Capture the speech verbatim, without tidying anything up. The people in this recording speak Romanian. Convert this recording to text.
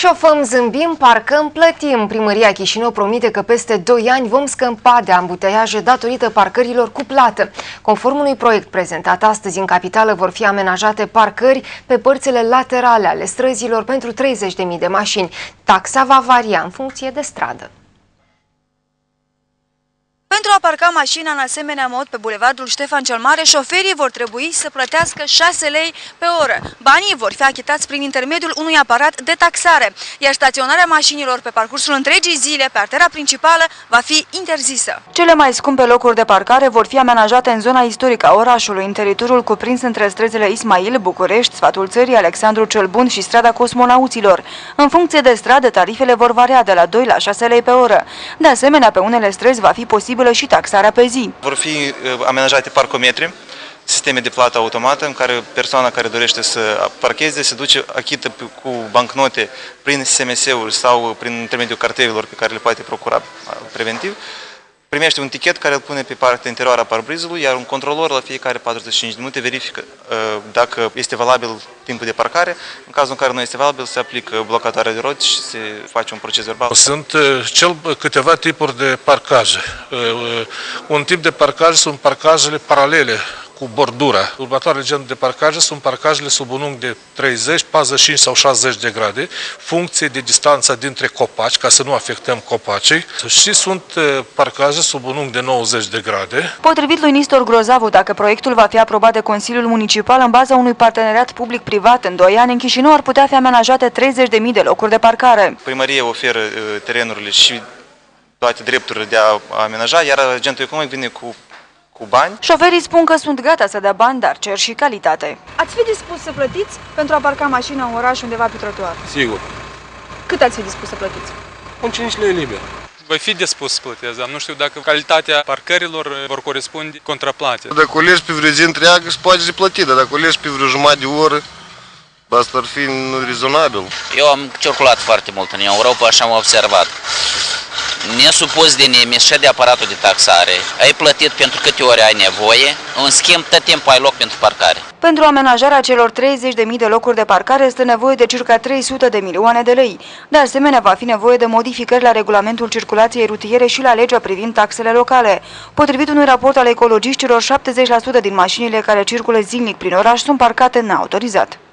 Șofăm, zâmbim, parcăm, plătim. Primăria Chișinău promite că peste doi ani vom scăpa de ambuteiaje datorită parcărilor cu plată. Conform unui proiect prezentat astăzi în capitală, vor fi amenajate parcări pe părțile laterale ale străzilor pentru treizeci de mii de mașini. Taxa va varia în funcție de stradă. Pentru a parca mașina în asemenea mod pe bulevardul Ștefan cel Mare, șoferii vor trebui să plătească șase lei pe oră. Banii vor fi achitați prin intermediul unui aparat de taxare, iar staționarea mașinilor pe parcursul întregii zile pe artera principală va fi interzisă. Cele mai scumpe locuri de parcare vor fi amenajate în zona istorică a orașului, în teritoriul cuprins între străzile Ismail, București, Sfatul Țării, Alexandru cel Bun și strada Cosmonauților. În funcție de stradă, tarifele vor varia de la doi la șase lei pe oră. De asemenea, pe unele străzi va fi posibil și taxarea pe zi. Vor fi amenajate parcometri, sisteme de plată automată în care persoana care dorește să parcheze se duce, achită cu bancnote prin S M S-uri sau prin intermediul cartelelor pe care le poate procura preventiv, primește un tichet care îl pune pe partea interioară a parbrizului, iar un controlor la fiecare patruzeci și cinci de minute verifică dacă este valabil timpul de parcare. În cazul în care nu este valabil, se aplică blocatoarea de roți și se face un proces verbal. Sunt cel câteva tipuri de parcaje. Un tip de parcaj sunt parcajele paralele cu bordura. Următoarele genuri de parcaje sunt parcajele sub un unghi de treizeci, patruzeci și cinci sau șaizeci de grade, funcție de distanța dintre copaci, ca să nu afectăm copacii, și sunt parcaje sub un unghi de nouăzeci de grade. Potrivit lui Nistor Grozavu, dacă proiectul va fi aprobat de Consiliul Municipal în baza unui parteneriat public-privat, în doi ani în Chișinău ar putea fi amenajate treizeci de mii de locuri de parcare. Primăria oferă terenurile și toate drepturile de a amenaja, iar agentul economic vine cu cu bani. Șoferii spun că sunt gata să dea bani, dar cer și calitate. Ați fi dispus să plătiți pentru a parca mașina în oraș undeva pe trotuar? Sigur. Cât ați fi dispus să plătiți? Un cinci lei liber. Voi fi dispus să plătesc, dar nu știu dacă calitatea parcărilor vor corespunde contraplate. Dacă o legi pe vreo zi întreagă, se poate plăti, dar dacă o legi pe vreo jumătate de oră, asta ar fi rezonabil. Eu am circulat foarte mult în Europa și am observat. Nesupus de nimeni și de aparatul de taxare, ai plătit pentru câte ori ai nevoie, în schimb tot timpul ai loc pentru parcare. Pentru amenajarea celor treizeci de mii de locuri de parcare este nevoie de circa trei sute de milioane de lei. De asemenea, va fi nevoie de modificări la regulamentul circulației rutiere și la legea privind taxele locale. Potrivit unui raport al ecologiștilor, șaptezeci la sută din mașinile care circulă zilnic prin oraș sunt parcate neautorizat.